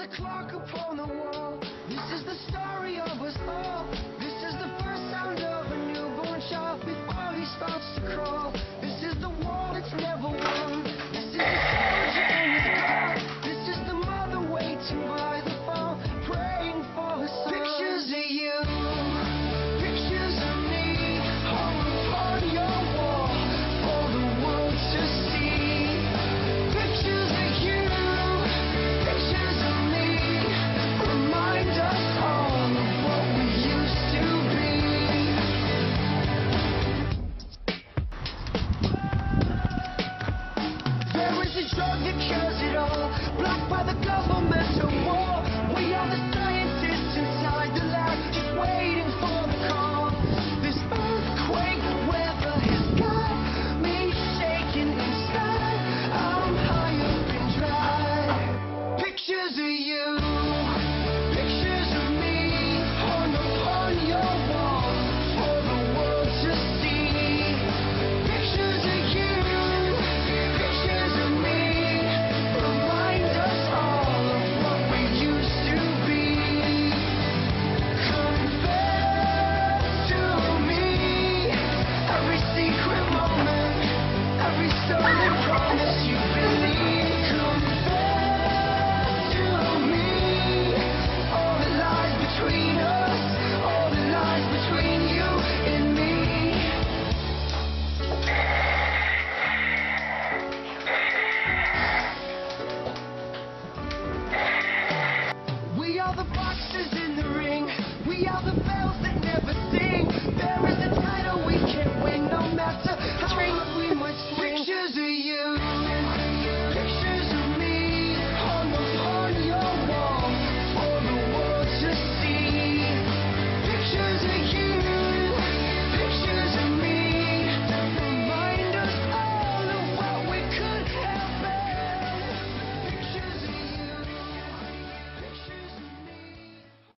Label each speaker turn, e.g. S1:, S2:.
S1: a clock upon the wall. This is the story of us all. This is the first sound of a newborn child before he starts to crawl. This is the war that's never won. This is the soldier and his God. This is the mother waiting by the phone, praying for her son. Pictures of you, pictures of me, hung upon your wall for the world to see. Pictures of you, pictures of me, remind us all of what we used to be. There is a drug that cures it all, blocked by the governmental war. We are the scientists inside the lab, just waiting for the call. This earthquake weather has got me shaking inside. I'm high up and dry. Pictures of you, pictures of me, hung upon your wall for the world to see. Pictures of you, pictures of me, remind us all of what we used to be. Confess to me every secret moment, every stolen promise you believe. Confess to me all the lies between us, all the lies between you and me. We are the boxers in the ring. We are the